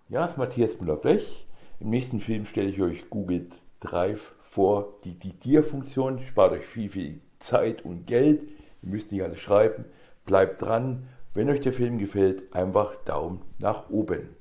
Ja, es ist Matthias Müller-Blech. Im nächsten Film stelle ich euch Google Drive vor, die Diktier-Funktion. Spart euch viel Zeit und Geld. Ihr müsst nicht alles schreiben. Bleibt dran. Wenn euch der Film gefällt, einfach Daumen nach oben.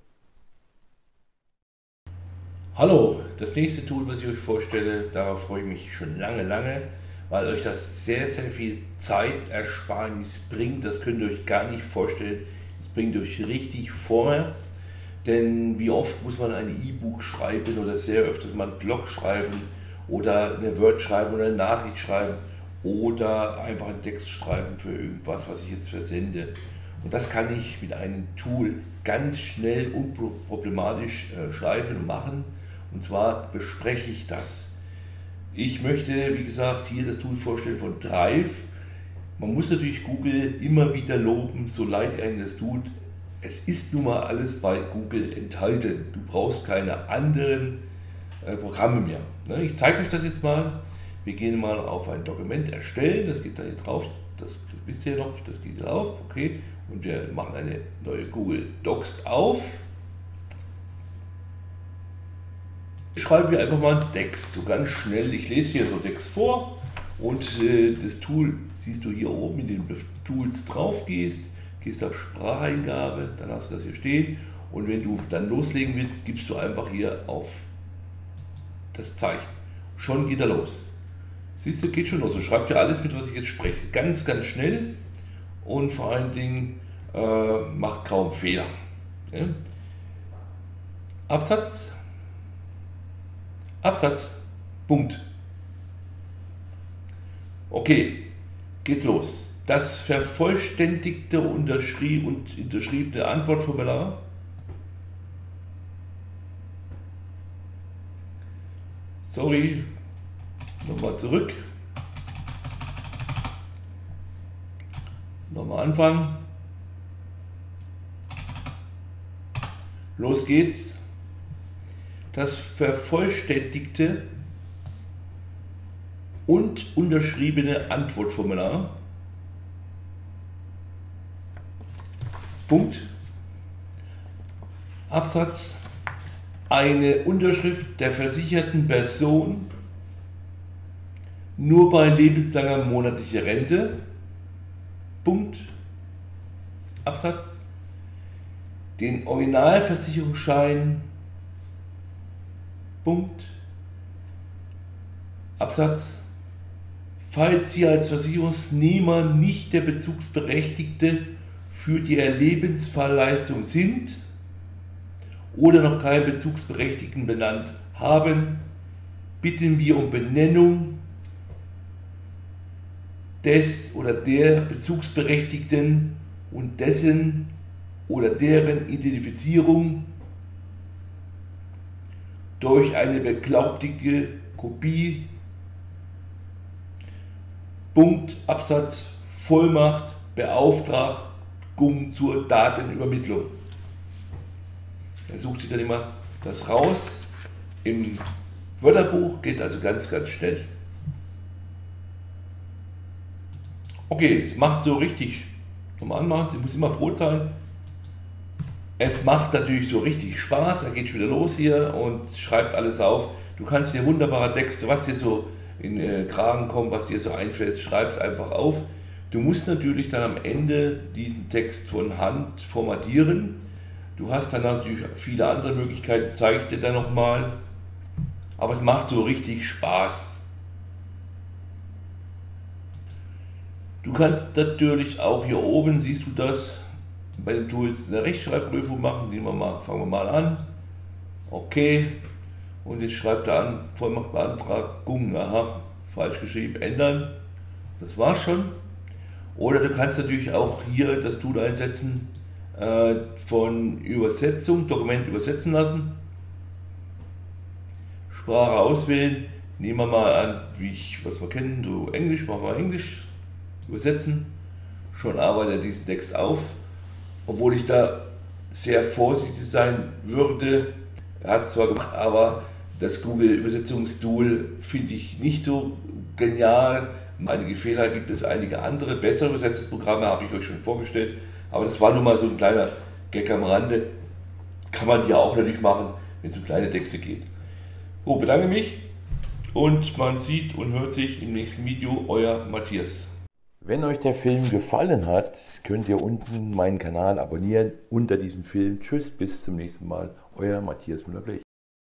Hallo, das nächste Tool, was ich euch vorstelle, darauf freue ich mich schon lange, weil euch das sehr viel Zeitersparnis bringt. Das könnt ihr euch gar nicht vorstellen. Es bringt euch richtig vorwärts, denn wie oft muss man ein E-Book schreiben oder sehr öfters mal einen Blog schreiben oder eine Word schreiben oder eine Nachricht schreiben oder einfach einen Text schreiben für irgendwas, was ich jetzt versende. Und das kann ich mit einem Tool ganz schnell unproblematisch schreiben und machen. Und zwar bespreche ich das. Ich möchte, wie gesagt, hier das Tool vorstellen von Drive. Man muss natürlich Google immer wieder loben, so leid einem das tut. Es ist nun mal alles bei Google enthalten. Du brauchst keine anderen Programme mehr. Ne? Ich zeige euch das jetzt mal. Wir gehen mal auf ein Dokument erstellen. Das geht da hier drauf. Das wisst ihr noch. Das geht drauf. Okay. Und wir machen eine neue Google Docs auf. Ich schreibe hier einfach mal einen Text, so ganz schnell. Ich lese hier so Text vor und das Tool siehst du hier oben, in den Tools drauf gehst auf Spracheingabe, dann hast du das hier stehen und wenn du dann loslegen willst, gibst du einfach hier auf das Zeichen. Schon geht er los. Siehst du, geht schon los. Und schreibt dir alles mit, was ich jetzt spreche. Ganz schnell und vor allen Dingen macht kaum Fehler. Ja? Absatz, Punkt. Okay, geht's los. Das vervollständigte und unterschriebene Antwortformular. Sorry, nochmal zurück. Nochmal anfangen. Los geht's. Das vervollständigte und unterschriebene Antwortformular. Punkt. Absatz. Eine Unterschrift der versicherten Person nur bei lebenslanger monatlicher Rente. Punkt. Absatz. Den Originalversicherungsschein. Punkt. Absatz. Falls Sie als Versicherungsnehmer nicht der Bezugsberechtigte für die Lebensfallleistung sind oder noch keinen Bezugsberechtigten benannt haben, bitten wir um Benennung des oder der Bezugsberechtigten und dessen oder deren Identifizierung durch eine beglaubigte Kopie. Punkt, Absatz, Vollmacht, Beauftragung zur Datenübermittlung. Er sucht sich dann immer das raus. Im Wörterbuch geht also ganz schnell. Okay, es macht so richtig, nochmal anmachen, ich muss immer froh sein. Es macht natürlich so richtig Spaß, er geht schon wieder los hier und schreibt alles auf. Du kannst dir wunderbare Texte, was dir so in den Kragen kommt, was dir so einfällt, schreib es einfach auf. Du musst natürlich dann am Ende diesen Text von Hand formatieren. Du hast dann natürlich viele andere Möglichkeiten, zeige ich dir dann nochmal. Aber es macht so richtig Spaß. Du kannst natürlich auch hier oben, siehst du das, bei den Tools eine Rechtschreibprüfung machen. Fangen wir mal an. Okay. Und jetzt schreibt er an, Vollmachtbeantragung, aha, falsch geschrieben, ändern. Das war's schon. Oder du kannst natürlich auch hier das Tool einsetzen von Übersetzung, Dokument übersetzen lassen. Sprache auswählen. Nehmen wir mal an, was wir kennen, so Englisch, machen wir Englisch. Übersetzen. Schon arbeitet er diesen Text auf. Obwohl ich da sehr vorsichtig sein würde. Er hat es zwar gemacht, aber das Google-Übersetzungstool finde ich nicht so genial. Einige Fehler gibt es, einige andere bessere Übersetzungsprogramme, habe ich euch schon vorgestellt. Aber das war nun mal so ein kleiner Gag am Rande. kann man ja auch natürlich machen, wenn es um kleine Texte geht. So, bedanke mich und man sieht und hört sich im nächsten Video. Euer Matthias. Wenn euch der Film gefallen hat, könnt ihr unten meinen Kanal abonnieren unter diesem Film. Tschüss, bis zum nächsten Mal. Euer Matthias Müller-Blech.